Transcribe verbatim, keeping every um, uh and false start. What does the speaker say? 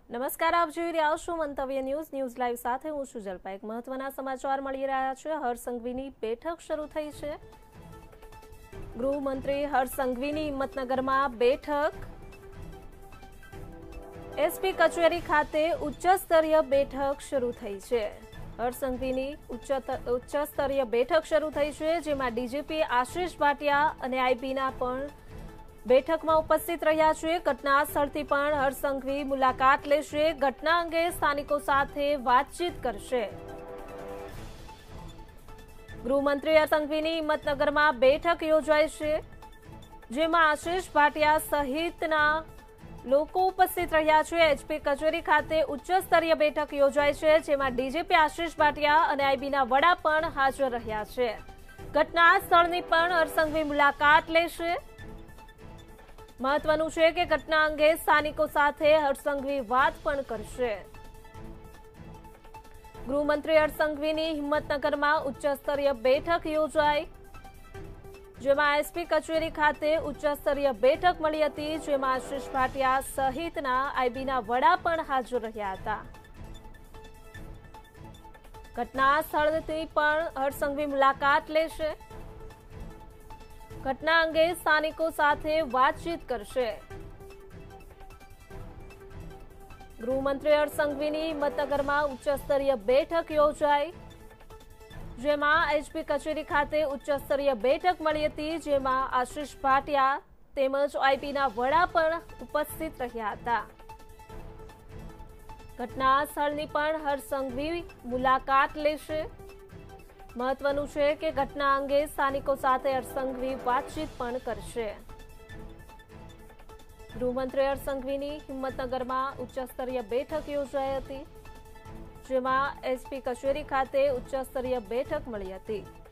નમસ્કાર, આપ જોઈ રહ્યા છો મંતવ્ય ન્યૂઝ ન્યૂઝ લાઈવ સાથે હું છું જલ્પા। એક મહત્વના સમાચાર મળી રહ્યા છે। હર્ષ સંઘવીની બેઠક શરૂ થઈ છે। ગૃહમંત્રી હર્ષ સંઘવીની હિંમતનગરમાં બેઠક। એસપી કચેરી ખાતે ઉચ્ચ સ્તરીય બેઠક શરૂ થઈ છે। હર્ષ સંઘવીની ઉચ્ચ સ્તરીય બેઠક શરૂ થઈ છે, જેમાં ડીજીપી આશિષ ભાટિયા અને આઈબીના પણ બેઠકમાં ઉપસ્થિત રહ્યા છે। ઘટના સ્થળથી પણ હર્ષ સંઘવી મુલાકાત લેશે। ઘટના અંગે સ્થાનિકો સાથે વાતચીત કરશે। ગૃહમંત્રી હર્ષ સંઘવીની હિંમતનગરમાં બેઠક યોજાઈ છે, જેમાં આશિષ ભાટિયા સહિતના લોકો ઉપસ્થિત રહ્યા છે। એચપી કચેરી ખાતે ઉચ્ચ સ્તરીય બેઠક યોજાઈ છે, જેમાં ડીજીપી આશિષ ભાટિયા અને આઈબીના વડા પણ હાજર રહ્યા છે। ઘટના સ્થળની પણ હર્ષ સંઘવી મુલાકાત લેશે। મહત્વનું છે કે ઘટના અંગે સ્થાનિકો સાથે હર્ષ સંઘવી વાત પણ કરશે। ગૃહમંત્રી હર્ષ સંઘવીની હિંમતનગરમાં ઉચ્ચ સ્તરીય બેઠક યોજાઈ, જેમાં એસપી કચેરી ખાતે ઉચ્ચ સ્તરીય બેઠક મળી હતી, જેમાં આશિષ ભાટિયા સહિતના આઈબીના વડા પણ હાજર રહ્યા હતા। ઘટના સ્થળથી પણ હર્ષ સંઘવી મુલાકાત લેશે। ઘટના અંગે સ્થાનિકો સાથે વાતચીત કરશે। ગૃહમંત્રી હર્ષ સંઘવીની હિંમતનગરમાં ઉચ્ચ સ્તરીય બેઠક યોજાઈ, જેમાં એચપી કચેરી ખાતે ઉચ્ચ સ્તરીય બેઠક મળી હતી, જેમાં આશિષ ભાટિયા તેમજ આઈબીના વડા પણ ઉપસ્થિત રહ્યા હતા। ઘટના સ્થળની પણ હર્ષ સંઘવી મુલાકાત લેશે। મહત્વનું છે કે ઘટના અંગે સ્થાનિકો સાથે હર્ષ સંઘવી વાતચીત પણ કરશે। ગૃહમંત્રી હર્ષ સંઘવીની હિંમતનગરમાં ઉચ્ચ સ્તરીય બેઠક યોજાઈ હતી, જેમાં એસપી કચેરી ખાતે ઉચ્ચ સ્તરીય બેઠક મળી હતી।